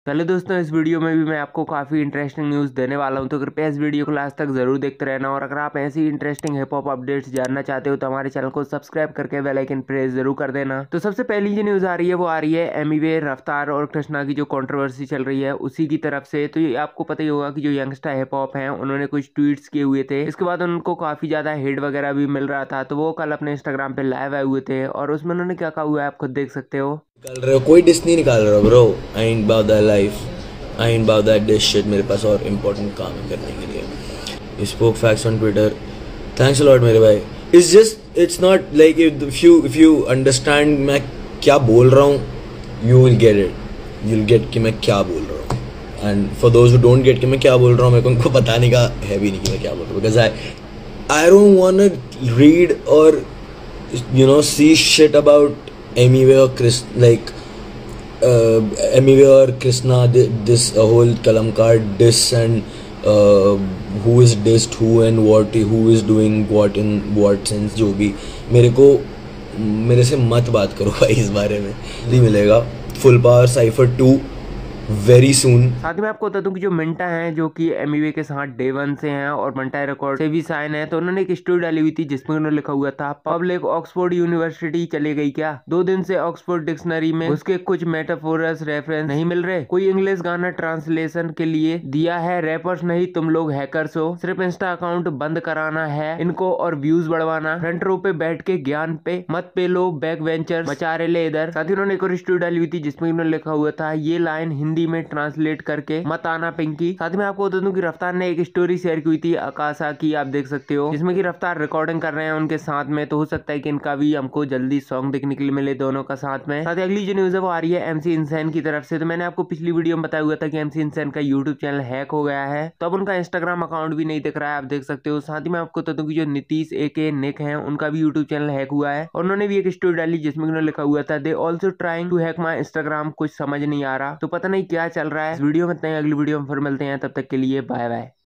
चलो दोस्तों, इस वीडियो में भी मैं आपको काफी इंटरेस्टिंग न्यूज देने वाला हूं, तो कृपया इस वीडियो को लास्ट तक जरूर देखते रहना। और अगर आप ऐसी इंटरेस्टिंग हिप हॉप अपडेट्स जानना चाहते हो तो हमारे चैनल को सब्सक्राइब करके बेल आइकन प्रेस जरूर कर देना। तो सबसे पहली जो न्यूज आ रही है वो आ रही है एमिवे, रफ्तार और कृष्णा की जो कंट्रोवर्सी चल रही है उसी की तरफ से। तो ये आपको पता ही होगा कि जो यंगस्टर हिप हॉप है उन्होंने कुछ ट्वीट्स किए हुए थे, इसके बाद उनको काफी ज्यादा हेट वगैरह भी मिल रहा था। तो वो कल अपने इंस्टाग्राम पे लाइव आए हुए थे और उसमें उन्होंने क्या कहा हुआ है आप खुद देख सकते हो। निकाल रहे हो कोई डिस नहीं निकाल रहा bro. I ain't about that life, I ain't about that diss shit. मेरे पास और इम्पोर्टेंट काम है करने के लिए। You spoke facts on Twitter, thanks a lot मेरे भाई। It's just it's not like if you understand मैं क्या बोल रहा हूँ, you will get it, you will get कि मैं क्या बोल रहा हूँ। And for those who don't get कि मैं क्या बोल रहा हूँ, मेरे को उनको बताने का है भी नहीं कि मैं क्या बोल रहा हूँ। Because I don't want to read or see shit about Emiwe or Emiwe or Krishna, this whole Kalamkar diss and who is dissed who and who is doing what in what sense। जो भी मेरे से मत बात करो भाई इस बारे में। नहीं मिलेगा full power cipher 2 very soon. साथ ही मैं आपको बता दूं कि जो मिंटा हैं जो कि एमिवे के साथ डे 1 से हैं और मंटा रिकॉर्ड से भी साइन है, तो उन्होंने एक स्टोरी डाली हुई थी जिसमें उन्होंने लिखा हुआ था पब्लिक ऑक्सफोर्ड यूनिवर्सिटी चले गई क्या, 2 दिन से ऑक्सफोर्ड डिक्शनरी में उसके कुछ मेटाफोरस रेफरेंस नहीं मिल रहे, कोई इंग्लिश गाना ट्रांसलेशन के लिए दिया है, रैपर्स नहीं तुम लोग हैकर्स हो, सिर्फ इंस्टा अकाउंट बंद कराना है इनको और व्यूज बढ़वाना, फ्रंट रो पे बैठ के ज्ञान पे मत पे लो, बैक वेंचर मचा रहे ले इधर। साथ ही उन्होंने एक और स्टोरी डाली हुई थी जिसमें उन्होंने लिखा हुआ था ये लाइन हिंदी में ट्रांसलेट करके मत आना पिंकी। साथ ही मैं आपको बता दूं कि रफ्तार ने एक स्टोरी शेयर की हुई थी आकाशा की, आप देख सकते हो, जिसमें कि रफ्तार रिकॉर्डिंग कर रहे हैं उनके साथ में। तो हो सकता है कि इनका भी हमको जल्दी सॉन्ग देखने के लिए मिले दोनों का साथ में। साथ ही अगली जो न्यूज है वो आ रही है एमसी इंसान की तरफ से। तो मैंने आपको पिछली वीडियो में बताया हुआ था कि एमसी इंसान का यूट्यूब चैनल हैक हो गया है, तो अब उनका इंस्टाग्राम अकाउंट भी नहीं दिख रहा है, आप देख सकते हो। साथ ही मैं आपको बता दूं कि जो नीतीश एके निक है उनका भी यूट्यूब चैनल हैक हुआ है और उन्होंने भी एक स्टोरी डाली जिसमें उन्होंने लिखा हुआ था they also trying to hack my Instagram, कुछ समझ नहीं आ रहा। तो पता नहीं क्या चल रहा है इस वीडियो में। इतना ही, अगली वीडियो में फिर मिलते हैं, तब तक के लिए बाय बाय।